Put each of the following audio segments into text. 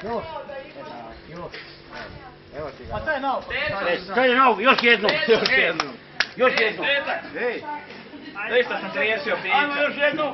Još. Evo ti ga. Pa to je naopako. Kaj je naopako, još jednom. Još jednom. Ej! Doista sam te riješio pita. Ajmo još jednom.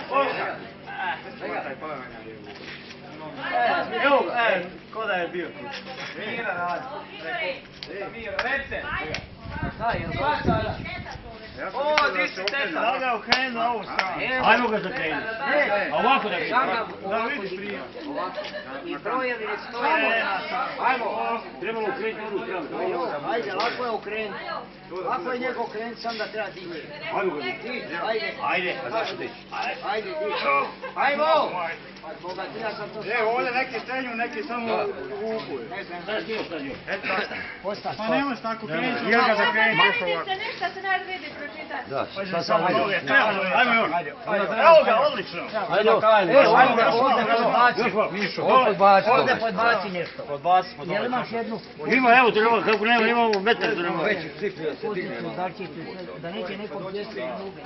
Evo ga, ko da je bio tu. Mira radi. Mira, recite. Šta je, šta sada? O, ti si teta. Da ga okrenu na ovu stranu. Ajmo ga zakrenuti. A ovako da vidiš. Da vidiš prije. I brojevi ne stoje. Ajmo. Trebamo okrenuti ovu stranu. Ajde, lako je okrenuti. Lako je njega okrenuti, sam da treba dići. Ajmo ga dići. Ajde. Ajde, a zašto dići? Ajde, dići. Ajmo! Boga, ti ja sam to sam. Evo, ovdje neki stenju, neki samo vukuju. Ne znam. Sada ti ostadio. Ostaš. Pa nemoj tako krenuti. Ja ga zakrenuti. Vidite nešto se ne vidi pročitati. Da, šta sam ajde. Ajmo još. Evo ga, odlično. Ajde, Ajmo ga, ovdje podbaci. Ovdje podbaci nešto. Podbaci smo Jel imaš jednu Ima, evo, treba, kako nema, imamo metar da nema. pozicu, da neće neko gdjesti na noge.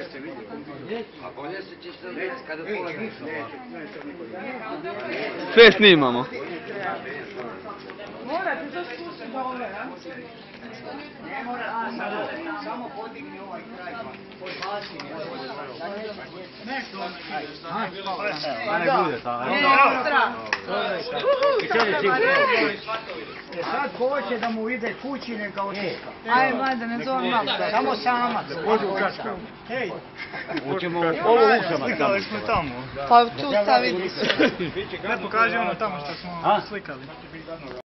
Sve snimamo. Morate to spustiti do ove, a? Ne mora, samo podigni ovaj kraj, podbaci. Nešto Sad ko hoće da mu ide kući, neka otiska. Aj, mlada, ne zovem malo. Samo samac. Hej, Hoćemo ovo ušama slikali smo tamo. Pa tu staviti. Ne pokaži ono tamo što smo slikali.